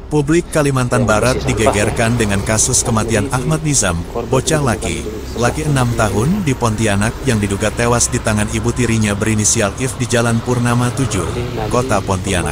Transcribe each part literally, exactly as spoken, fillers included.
Publik Kalimantan Barat digegerkan dengan kasus kematian Ahmad Nizam, bocah laki, laki enam tahun di Pontianak yang diduga tewas di tangan ibu tirinya berinisial If di Jalan Purnama tujuh, Kota Pontianak.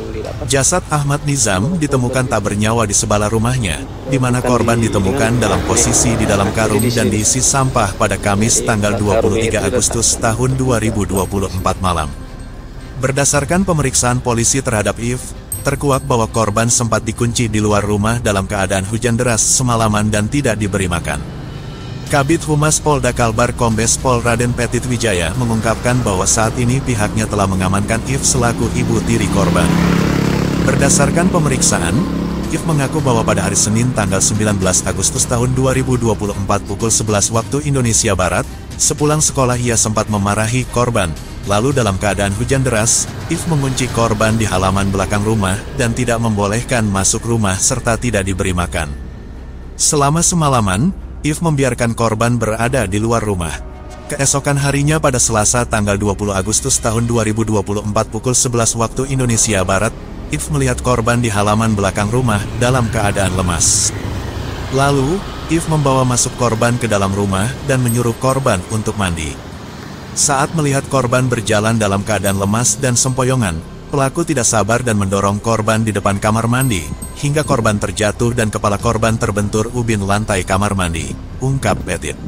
Jasad Ahmad Nizam ditemukan tak bernyawa di sebelah rumahnya, di mana korban ditemukan dalam posisi di dalam karung dan diisi sampah pada Kamis tanggal dua puluh tiga Agustus tahun dua ribu dua puluh empat malam. Berdasarkan pemeriksaan polisi terhadap If, terkuak bahwa korban sempat dikunci di luar rumah dalam keadaan hujan deras semalaman dan tidak diberi makan. Kabid Humas Polda Kalbar Kombes Pol Raden Petit Wijaya mengungkapkan bahwa saat ini pihaknya telah mengamankan If selaku ibu tiri korban. Berdasarkan pemeriksaan, If mengaku bahwa pada hari Senin tanggal sembilan belas Agustus tahun dua ribu dua puluh empat pukul sebelas waktu Indonesia Barat, sepulang sekolah ia sempat memarahi korban. Lalu dalam keadaan hujan deras, If mengunci korban di halaman belakang rumah dan tidak membolehkan masuk rumah serta tidak diberi makan. Selama semalaman, If membiarkan korban berada di luar rumah. Keesokan harinya pada Selasa tanggal dua puluh Agustus tahun dua ribu dua puluh empat pukul sebelas waktu Indonesia Barat, If melihat korban di halaman belakang rumah dalam keadaan lemas. Lalu, If membawa masuk korban ke dalam rumah dan menyuruh korban untuk mandi. Saat melihat korban berjalan dalam keadaan lemas dan sempoyongan, pelaku tidak sabar dan mendorong korban di depan kamar mandi, hingga korban terjatuh dan kepala korban terbentur ubin lantai kamar mandi, ungkap Petit.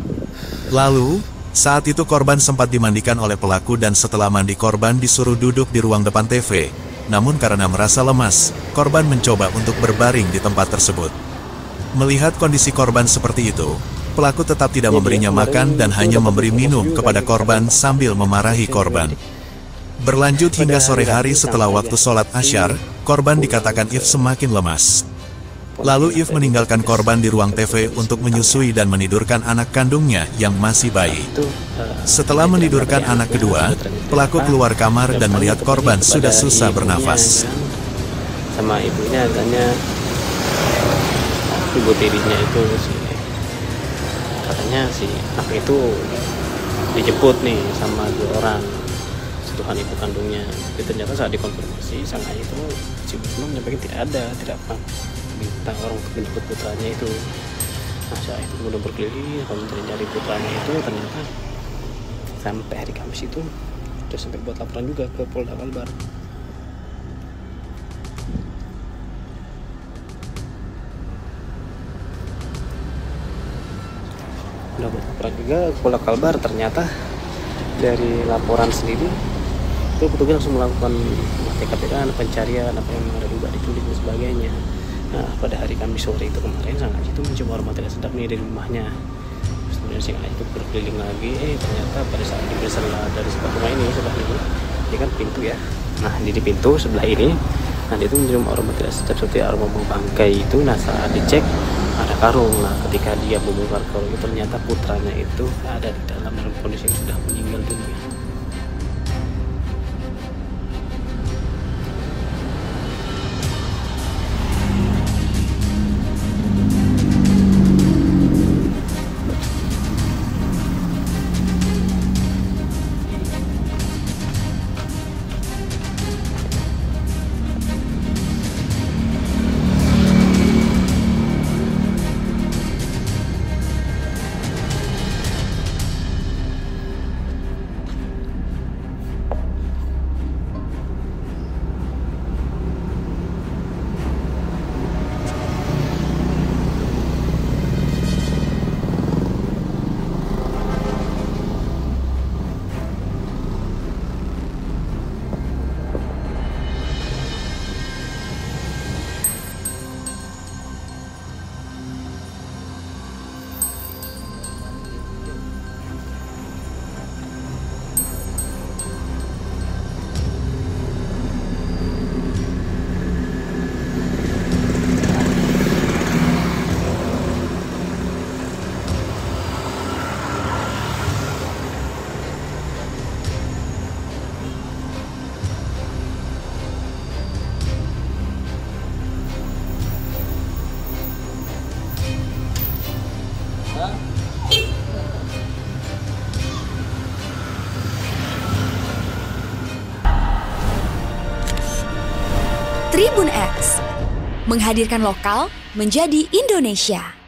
Lalu, saat itu korban sempat dimandikan oleh pelaku dan setelah mandi korban disuruh duduk di ruang depan T V. Namun karena merasa lemas, korban mencoba untuk berbaring di tempat tersebut. Melihat kondisi korban seperti itu, pelaku tetap tidak memberinya makan dan hanya memberi minum kepada korban sambil memarahi korban. Berlanjut hingga sore hari setelah waktu sholat asyar, korban dikatakan If semakin lemas. Lalu If meninggalkan korban di ruang T V untuk menyusui dan menidurkan anak kandungnya yang masih bayi. Setelah menidurkan anak kedua, pelaku keluar kamar dan melihat korban sudah susah bernafas. Sama ibunya katanya, ibu tirinya itu sih. Katanya si anak itu dijemput nih sama dua orang sentuhan ibu kandungnya. Tapi ternyata saat dikonfirmasi sang ayah itu si ibu menyampaikan tidak ada, tidak pernah minta orang untuk menjemput putranya itu. Nah saat itu kemudian berkeliling kalau mencari putranya itu, ternyata sampai hari Kamis itu sudah sampai buat laporan juga ke Polda Kalbar. Udah buat laporan juga ke Polda Kalbar, ternyata dari laporan sendiri itu petugas langsung melakukan T K P kan, pencarian apa yang ada juga diculik dan sebagainya. Nah pada hari Kamis sore itu kemarin sang ayah itu mencoba aroma tidak sedap nih dari rumahnya. Kemudian sang ayah itu berkeliling lagi, eh ternyata pada saat diperiksa dari sebelah rumah ini sebelah ini, ini kan pintu ya. Nah di pintu sebelah ini, nah dia itu mencium aroma tidak sedap seperti aroma bau bangkai itu. Nah saat dicek ada karung. Nah ketika dia membongkar karung itu ternyata putranya itu ada di dalam dalam kondisi yang sudah meninggal dunia. Tribun X menghadirkan lokal menjadi Indonesia.